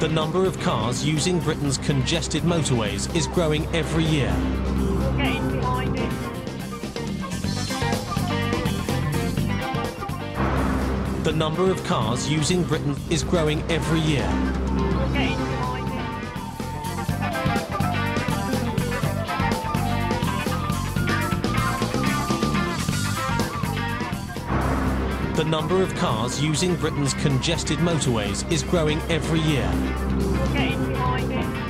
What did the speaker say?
The number of cars using Britain's congested motorways is growing every year. Get in behind it. The number of cars using Britain is growing every year. Get in behind it. The number of cars using Britain's congested motorways is growing every year. Get in behind it.